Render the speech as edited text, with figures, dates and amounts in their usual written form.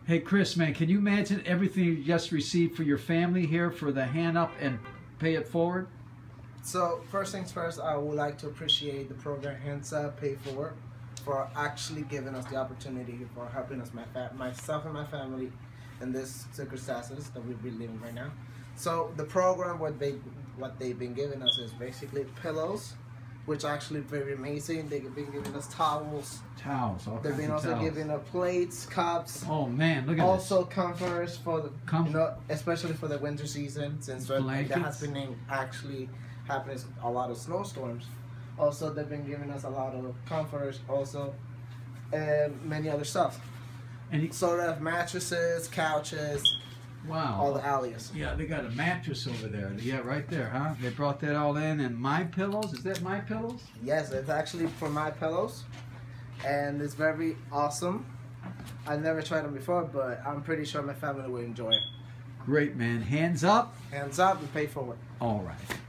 Hey, Chris, man, can you imagine everything you just received for your family here for the hand up and pay it forward? So first things first, I would like to appreciate the program Hands Up, Pay Forward for actually giving us the opportunity for helping us, myself and my family in this circumstances that we've been living right now. So the program, what they've been giving us is basically pillows, which are actually very amazing. They've been giving us towels. Towels, all They've been kinds of also towels. giving us plates, cups. Oh man, look at also this. comforters for the, especially for the winter season, since there has been actually happening a lot of snowstorms. Also, they've been giving us a lot of comforters, also, and many other stuff. And sort of mattresses, couches. Wow. All the alleys. Yeah, they got a mattress over there. Yeah, right there, huh? They brought that all in. And My Pillows, is that My Pillows? Yes, it's actually for My Pillows, and it's very awesome. I've never tried them before, but I'm pretty sure my family will enjoy it. Great, man. Hands up. Hands up and pay forward. All right.